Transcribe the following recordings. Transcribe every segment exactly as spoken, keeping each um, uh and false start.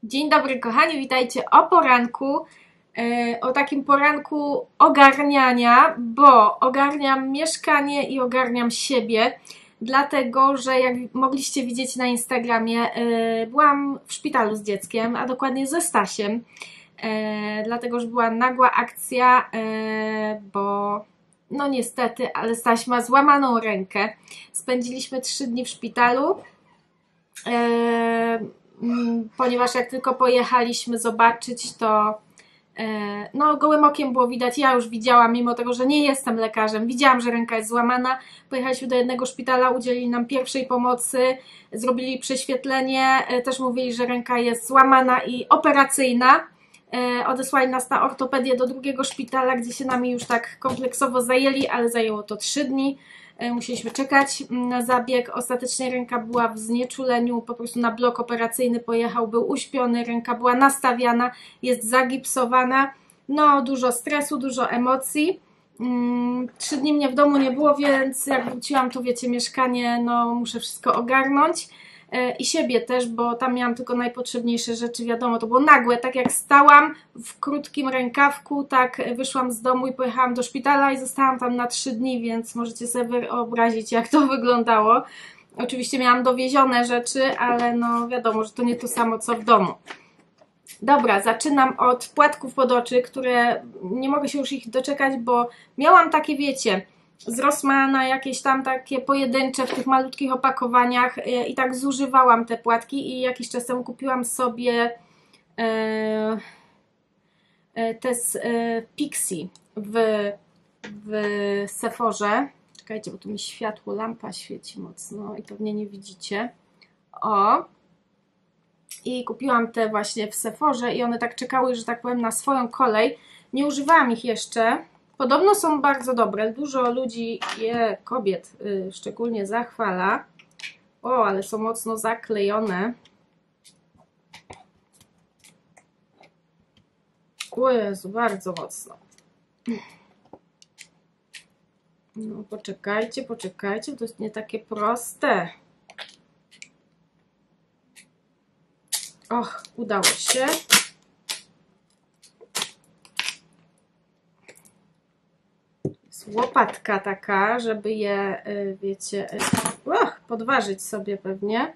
Dzień dobry kochani, witajcie o poranku, e, o takim poranku ogarniania, bo ogarniam mieszkanie i ogarniam siebie, dlatego, że jak mogliście widzieć na Instagramie, e, byłam w szpitalu z dzieckiem, a dokładnie ze Stasiem, e, dlatego, że była nagła akcja, e, bo no niestety, ale Staś ma złamaną rękę. Spędziliśmy trzy dni w szpitalu. E, ponieważ jak tylko pojechaliśmy zobaczyć, to no gołym okiem było widać, ja już widziałam, mimo tego, że nie jestem lekarzem, widziałam, że ręka jest złamana. Pojechaliśmy do jednego szpitala, udzielili nam pierwszej pomocy, zrobili prześwietlenie, też mówili, że ręka jest złamana i operacyjna. Odesłali nas na ortopedię do drugiego szpitala, gdzie się nami już tak kompleksowo zajęli, ale zajęło to trzy dni. Musieliśmy czekać na zabieg. Ostatecznie ręka była w znieczuleniu, po prostu na blok operacyjny pojechał, był uśpiony, ręka była nastawiana, jest zagipsowana. No dużo stresu, dużo emocji. Trzy dni mnie w domu nie było, więc jak wróciłam, to wiecie, mieszkanie, no muszę wszystko ogarnąć. I siebie też, bo tam miałam tylko najpotrzebniejsze rzeczy, wiadomo, to było nagłe, tak jak stałam w krótkim rękawku, tak wyszłam z domu i pojechałam do szpitala i zostałam tam na trzy dni, więc możecie sobie wyobrazić, jak to wyglądało. Oczywiście miałam dowiezione rzeczy, ale no wiadomo, że to nie to samo, co w domu. Dobra, zaczynam od płatków pod oczy, które nie mogę się już ich doczekać, bo miałam takie, wiecie, z Rossmana jakieś tam takie pojedyncze w tych malutkich opakowaniach i tak zużywałam te płatki i jakiś czas temu kupiłam sobie e, te z e, Pixi w, w Sephorze. Czekajcie, bo tu mi światło, lampa świeci mocno i pewnie nie widzicie. O! I kupiłam te właśnie w Sephorze i one tak czekały, że tak powiem, na swoją kolej. Nie używałam ich jeszcze. Podobno są bardzo dobre. Dużo ludzi je, kobiet yy, szczególnie zachwala. O, ale są mocno zaklejone. O Jezu, bardzo mocno. No poczekajcie, poczekajcie, to jest nie takie proste. Och, udało się. Łopatka taka, żeby je, wiecie, och, podważyć sobie pewnie.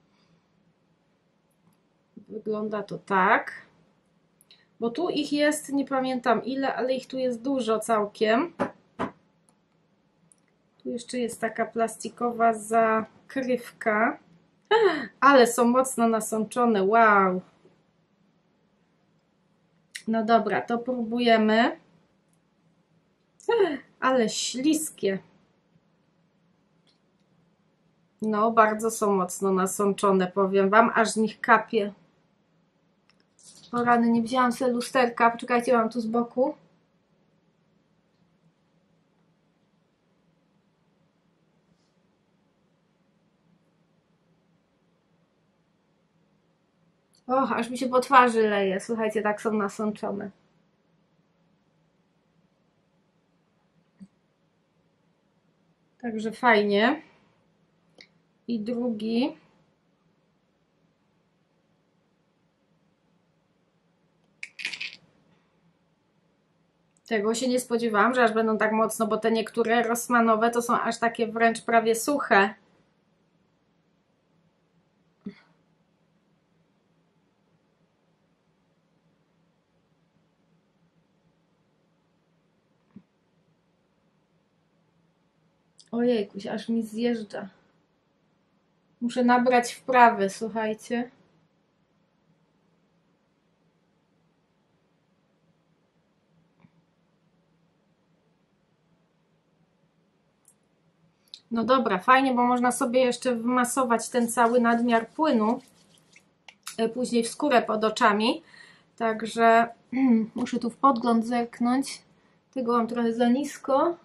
Wygląda to tak. Bo tu ich jest, nie pamiętam ile, ale ich tu jest dużo całkiem. Tu jeszcze jest taka plastikowa zakrywka. Ale są mocno nasączone, wow. No dobra, to próbujemy. Ale śliskie. No, bardzo są mocno nasączone, powiem wam, aż z nich kapie. O rany, nie wzięłam sobie lusterka. Poczekajcie, mam tu z boku. Och, aż mi się po twarzy leje. Słuchajcie, tak są nasączone. Także fajnie. I drugi. Tego się nie spodziewałam, że aż będą tak mocno, bo te niektóre Rossmanowe to są aż takie wręcz prawie suche. Ojejkuś, aż mi zjeżdża. Muszę nabrać wprawy, słuchajcie. No dobra, fajnie, bo można sobie jeszcze wmasować ten cały nadmiar płynu później w skórę pod oczami. Także muszę tu w podgląd zerknąć. Tego mam trochę za nisko.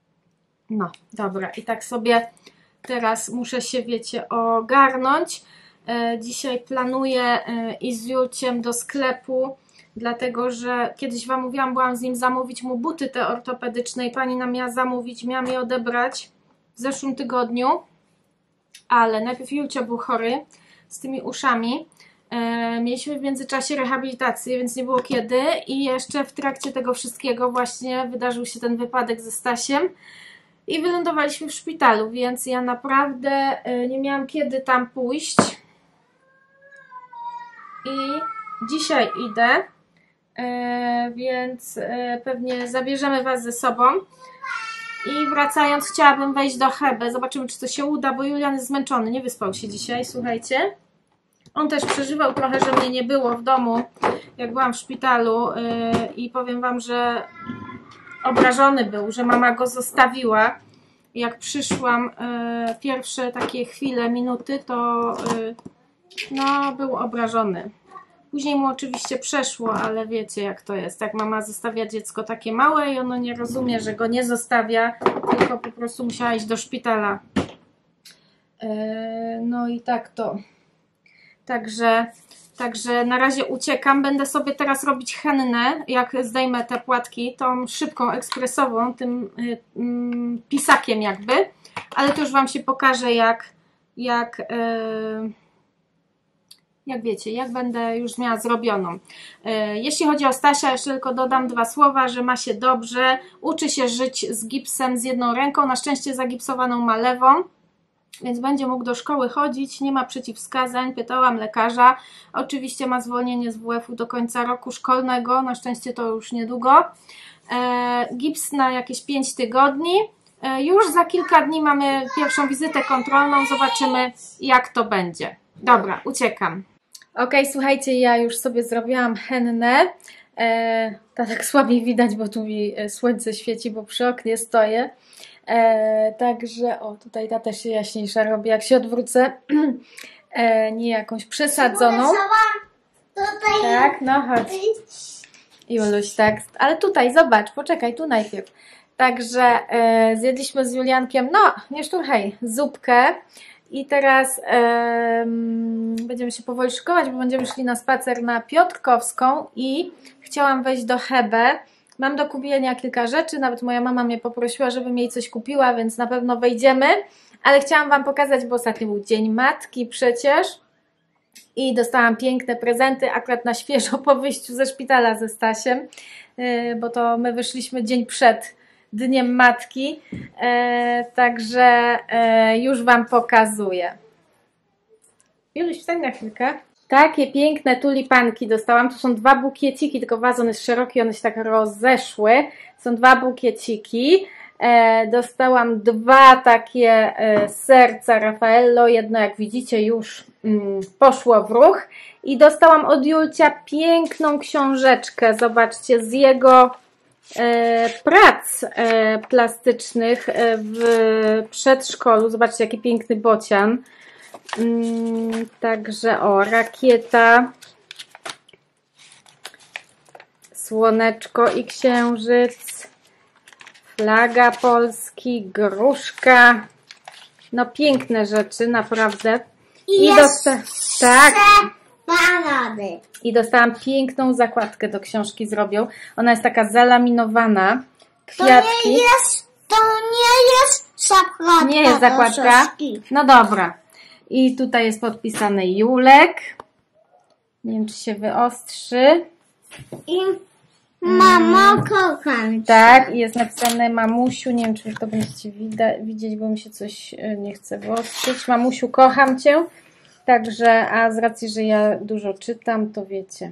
No, dobra. I tak sobie teraz muszę się, wiecie, ogarnąć. Dzisiaj planuję iść z Julciem do sklepu, dlatego że kiedyś Wam mówiłam, byłam z nim zamówić mu buty te ortopedyczne i pani nam miała zamówić, miałam je odebrać w zeszłym tygodniu, ale najpierw Julcio był chory z tymi uszami. Mieliśmy w międzyczasie rehabilitację, więc nie było kiedy i jeszcze w trakcie tego wszystkiego właśnie wydarzył się ten wypadek ze Stasiem i wylądowaliśmy w szpitalu, więc ja naprawdę nie miałam kiedy tam pójść i dzisiaj idę, więc pewnie zabierzemy Was ze sobą i wracając chciałabym wejść do Hebe, zobaczymy czy to się uda, bo Julian jest zmęczony, nie wyspał się dzisiaj, słuchajcie. On też przeżywał trochę, że mnie nie było w domu, jak byłam w szpitalu yy, i powiem Wam, że obrażony był, że mama go zostawiła. Jak przyszłam yy, pierwsze takie chwile, minuty, to yy, no, był obrażony. Później mu oczywiście przeszło, ale wiecie jak to jest. Jak mama zostawia dziecko takie małe i ono nie rozumie, że go nie zostawia, tylko po prostu musiała iść do szpitala. Yy, no i tak to... Także, także na razie uciekam. Będę sobie teraz robić hennę, jak zdejmę te płatki, tą szybką, ekspresową, tym y, y, pisakiem jakby. Ale to już Wam się pokaże, jak, jak, y, jak wiecie, jak będę już miała zrobioną. Y, jeśli chodzi o Stasia, jeszcze tylko dodam dwa słowa, że ma się dobrze. Uczy się żyć z gipsem z jedną ręką. Na szczęście zagipsowaną ma lewą. Więc będzie mógł do szkoły chodzić, nie ma przeciwwskazań, pytałam lekarza. Oczywiście ma zwolnienie z W F u do końca roku szkolnego, na szczęście to już niedługo. E, gips na jakieś pięć tygodni. E, już za kilka dni mamy pierwszą wizytę kontrolną, zobaczymy jak to będzie. Dobra, uciekam. Ok, słuchajcie, ja już sobie zrobiłam hennę. E, to tak słabiej widać, bo tu mi słońce świeci, bo przy oknie stoję. E, także, o tutaj ta też się jaśniejsza robi, jak się odwrócę, e, nie jakąś przesadzoną. Tak, no chodź. Juluś, tak, ale tutaj, zobacz, poczekaj, tu najpierw. Także e, zjedliśmy z Juliankiem, no, nie szturchaj, zupkę i teraz e, będziemy się powoli szykować, bo będziemy szli na spacer na Piotrkowską i chciałam wejść do Hebe. Mam do kupienia kilka rzeczy, nawet moja mama mnie poprosiła, żebym jej coś kupiła, więc na pewno wejdziemy. Ale chciałam Wam pokazać, bo ostatnio był Dzień Matki przecież i dostałam piękne prezenty, akurat na świeżo po wyjściu ze szpitala ze Stasiem, bo to my wyszliśmy dzień przed Dniem Matki, także już Wam pokazuję. Juliusz, wstań na chwilkę. Takie piękne tulipanki dostałam. Tu są dwa bukieciki, tylko wazon jest szeroki, one się tak rozeszły. Są dwa bukieciki. E, dostałam dwa takie e, serca Raffaello. Jedno, jak widzicie, już mm, poszło w ruch. I dostałam od Julcia piękną książeczkę. Zobaczcie, z jego e, prac e, plastycznych e, w przedszkolu. Zobaczcie, jaki piękny bocian. Hmm, także o, rakieta, słoneczko i księżyc, flaga Polski, gruszka, no piękne rzeczy, naprawdę. I, I dosta tak. Banany. I dostałam piękną zakładkę do książki zrobią. Ona jest taka zalaminowana, kwiatki. To nie jest, to nie jest zakładka. Nie jest zakładka. No dobra. I tutaj jest podpisany Julek. Nie wiem, czy się wyostrzy. I mamo, kocham cię. Tak, i jest napisane mamusiu. Nie wiem, czy to będziecie widzieć, bo mi się coś nie chce wyostrzyć. Mamusiu, kocham cię. Także, a z racji, że ja dużo czytam, to wiecie.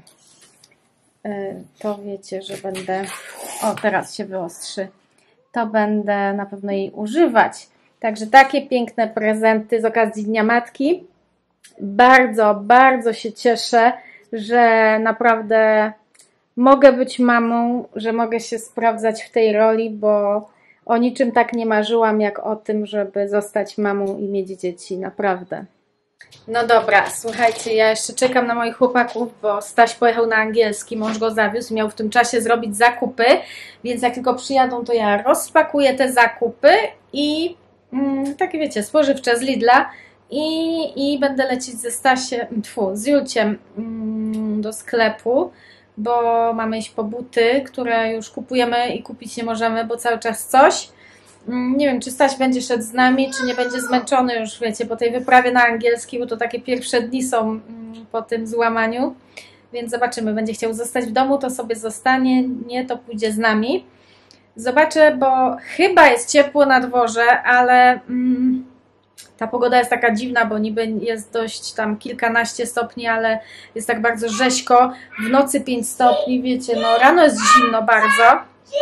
To wiecie, że będę... O, teraz się wyostrzy. To będę na pewno jej używać. Także takie piękne prezenty z okazji Dnia Matki. Bardzo, bardzo się cieszę, że naprawdę mogę być mamą, że mogę się sprawdzać w tej roli, bo o niczym tak nie marzyłam, jak o tym, żeby zostać mamą i mieć dzieci. Naprawdę. No dobra, słuchajcie, ja jeszcze czekam na moich chłopaków, bo Staś pojechał na angielski, mąż go zawiózł, miał w tym czasie zrobić zakupy, więc jak tylko przyjadą, to ja rozpakuję te zakupy i mm, takie wiecie, spożywcze z Lidla i, i będę lecieć ze Stasiem, tfu, z Julciem mm, do sklepu, bo mamy iść po buty, które już kupujemy i kupić nie możemy, bo cały czas coś. Nie wiem, czy Staś będzie szedł z nami, czy nie będzie zmęczony już, wiecie, po tej wyprawie na angielski, bo to takie pierwsze dni są po tym złamaniu, więc zobaczymy, będzie chciał zostać w domu, to sobie zostanie, nie, to pójdzie z nami. Zobaczę, bo chyba jest ciepło na dworze, ale mm, ta pogoda jest taka dziwna, bo niby jest dość tam kilkanaście stopni, ale jest tak bardzo rzeźko, w nocy pięć stopni, wiecie, no rano jest zimno bardzo.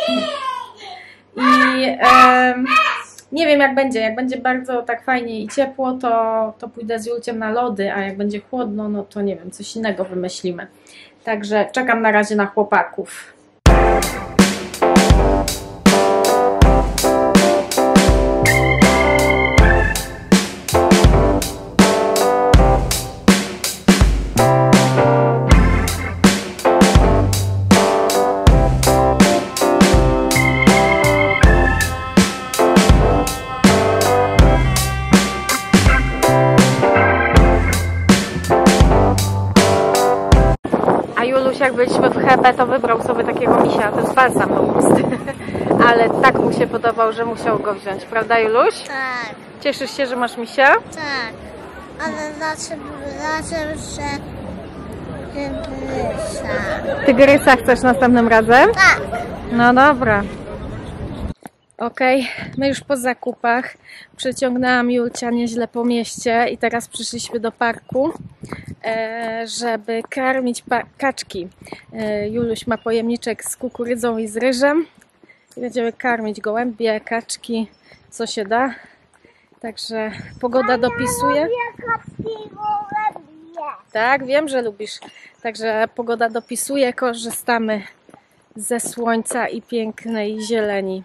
I e, nie wiem jak będzie, jak będzie bardzo tak fajnie i ciepło, to, to pójdę z Julciem na lody, a jak będzie chłodno, no to nie wiem, coś innego wymyślimy. Także czekam na razie na chłopaków. Jak byliśmy w Hebe, to wybrał sobie takiego misia, to jest balsam do ust. Ale tak mu się podobał, że musiał go wziąć, prawda Juluś? Tak. Cieszysz się, że masz misia? Tak. Ale znaczy, znaczy że tygrysa. Tygrysa chcesz następnym razem? Tak. No dobra. Okej, okay. My już po zakupach. Przeciągnęłam Julcia nieźle po mieście i teraz przyszliśmy do parku, żeby karmić kaczki. Juluś ma pojemniczek z kukurydzą i z ryżem i będziemy karmić gołębie, kaczki, co się da. Także pogoda dopisuje. Tak, wiem, że lubisz. Także pogoda dopisuje, korzystamy ze słońca i pięknej zieleni.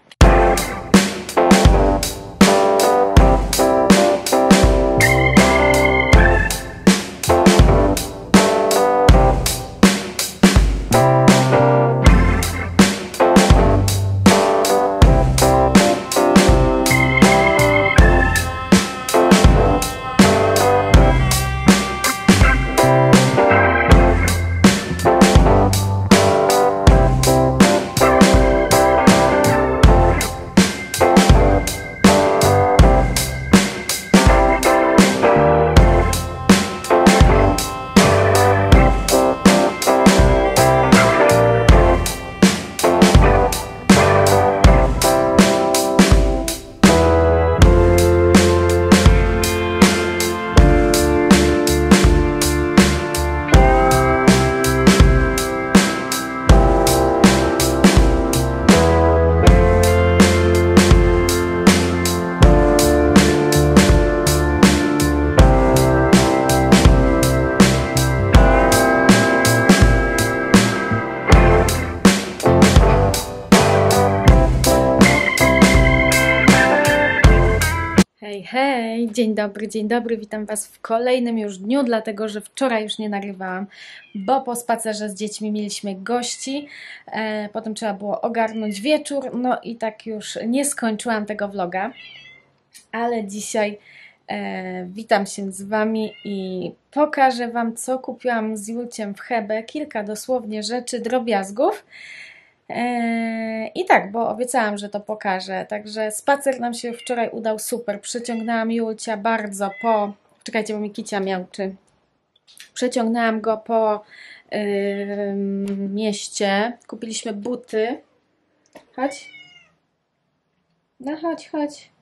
Hej, hej, dzień dobry, dzień dobry, witam Was w kolejnym już dniu, dlatego że wczoraj już nie nagrywałam, bo po spacerze z dziećmi mieliśmy gości, e, potem trzeba było ogarnąć wieczór, no i tak już nie skończyłam tego vloga, ale dzisiaj e, witam się z Wami i pokażę Wam, co kupiłam z Julciem w Hebe, kilka dosłownie rzeczy, drobiazgów. I tak, bo obiecałam, że to pokażę. Także spacer nam się wczoraj udał super. Przeciągnęłam Julcia bardzo po... Czekajcie, bo mi kicia miałczy. Przeciągnęłam go po yy, mieście. Kupiliśmy buty. Chodź. No chodź, chodź.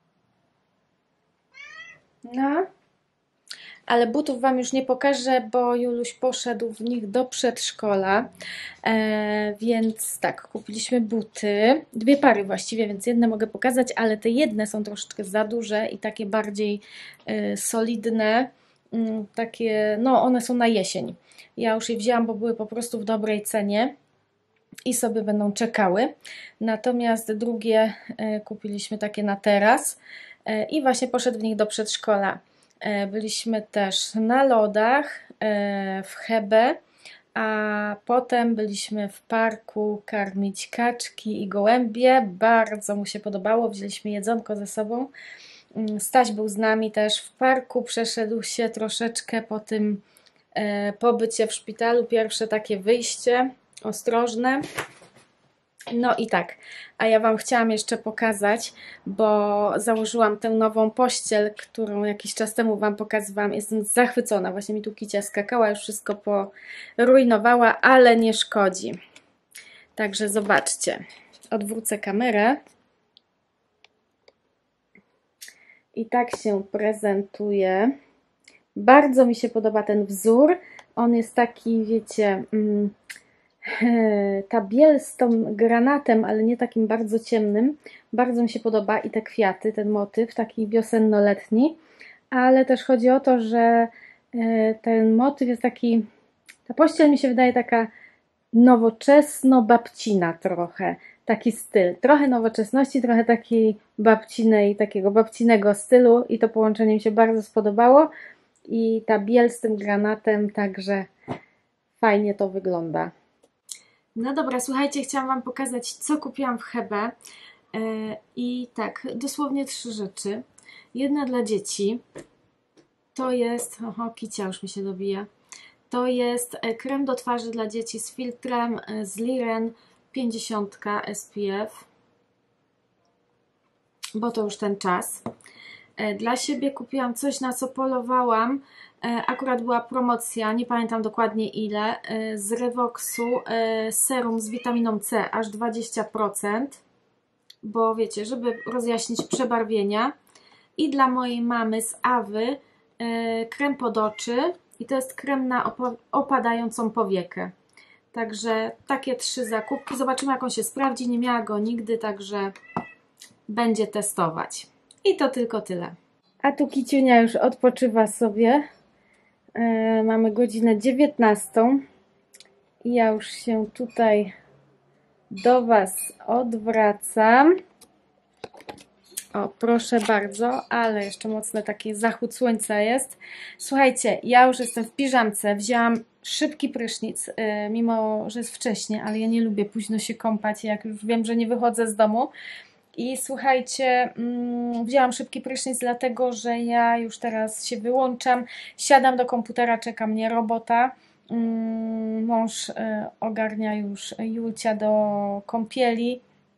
No. Ale butów Wam już nie pokażę, bo Juluś poszedł w nich do przedszkola, e, więc tak, kupiliśmy buty, dwie pary właściwie, więc jedne mogę pokazać, ale te jedne są troszeczkę za duże i takie bardziej e, solidne, m, takie, no one są na jesień. Ja już je wzięłam, bo były po prostu w dobrej cenie i sobie będą czekały. Natomiast drugie e, kupiliśmy takie na teraz e, i właśnie poszedł w nich do przedszkola. Byliśmy też na lodach w Hebe, a potem byliśmy w parku karmić kaczki i gołębie. Bardzo mu się podobało, wzięliśmy jedzonko ze sobą. Staś był z nami też w parku, przeszedł się troszeczkę po tym e, pobycie w szpitalu, pierwsze takie wyjście ostrożne. No i tak, a ja Wam chciałam jeszcze pokazać, bo założyłam tę nową pościel, którą jakiś czas temu Wam pokazywałam. Jestem zachwycona, właśnie mi tu Kicia skakała, już wszystko porujnowała, ale nie szkodzi. Także zobaczcie, odwrócę kamerę. I tak się prezentuje. Bardzo mi się podoba ten wzór. On jest taki, wiecie, ta biel z tą granatem, ale nie takim bardzo ciemnym. Bardzo mi się podoba i te kwiaty, ten motyw, taki wiosenno-letni. Ale też chodzi o to, że ten motyw jest taki, ta pościel mi się wydaje taka nowoczesno-babcina trochę. Taki styl, trochę nowoczesności, trochę takiej babcinej, takiego babcinego stylu i to połączenie mi się bardzo spodobało i ta biel z tym granatem, także fajnie to wygląda. No dobra, słuchajcie, chciałam Wam pokazać, co kupiłam w Hebe i tak, dosłownie trzy rzeczy. Jedna dla dzieci, to jest, oho, Kicia już mi się dobija, to jest krem do twarzy dla dzieci z filtrem z Liren pięćdziesiąt S P F, bo to już ten czas. Dla siebie kupiłam coś, na co polowałam. Akurat była promocja, nie pamiętam dokładnie ile, z Revoxu serum z witaminą C, aż dwadzieścia procent, bo wiecie, żeby rozjaśnić przebarwienia. I dla mojej mamy z Awy krem pod oczy i to jest krem na opadającą powiekę. Także takie trzy zakupki. Zobaczymy, jak on się sprawdzi. Nie miała go nigdy, także będzie testować. I to tylko tyle. A tu Kiciunia już odpoczywa sobie. Yy, mamy godzinę dziewiętnastą. I ja już się tutaj do Was odwracam. O, proszę bardzo, ale jeszcze mocny taki zachód słońca jest. Słuchajcie, ja już jestem w piżamce, wzięłam szybki prysznic, yy, mimo że jest wcześnie, ale ja nie lubię późno się kąpać, jak już wiem, że nie wychodzę z domu. I słuchajcie, yy, wzięłam szybki prysznic, dlatego że ja już teraz się wyłączam, siadam do komputera, czeka mnie robota. Yy, mąż yy, ogarnia już Julcia do kąpieli.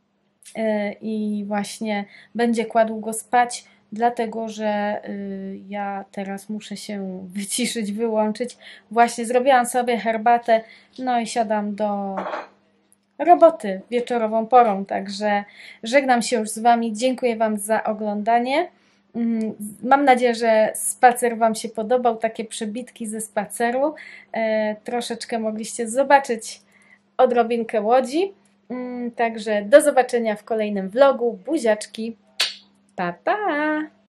I właśnie będzie kładł go spać, dlatego że ja teraz muszę się wyciszyć, wyłączyć. Właśnie zrobiłam sobie herbatę, no i siadam do roboty wieczorową porą, także żegnam się już z Wami, dziękuję Wam za oglądanie. Mam nadzieję, że spacer Wam się podobał, takie przebitki ze spaceru. Troszeczkę mogliście zobaczyć odrobinkę Łodzi. Także do zobaczenia w kolejnym vlogu. Buziaczki. Pa, pa!